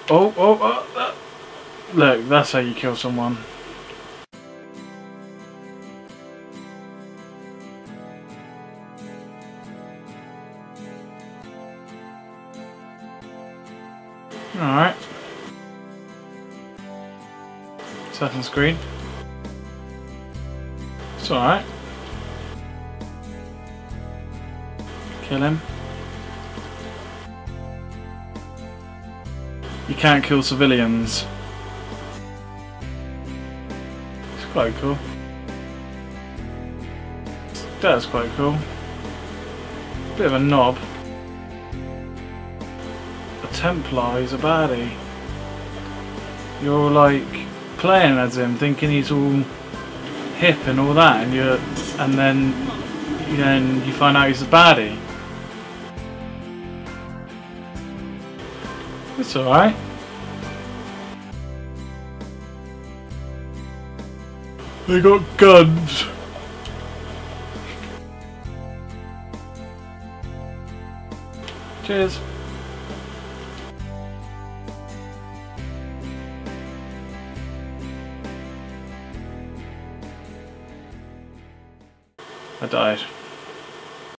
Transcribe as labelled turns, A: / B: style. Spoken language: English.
A: Oh, oh, oh. Look, that's how you kill someone. Alright. Second screen. It's alright. Kill him. You can't kill civilians. It's quite cool. That's quite cool. Bit of a knob. A Templar is a baddie. You're like playing as him, thinking he's all hip and all that, and then you find out he's a baddie. It's alright. They got guns. Cheers. I died.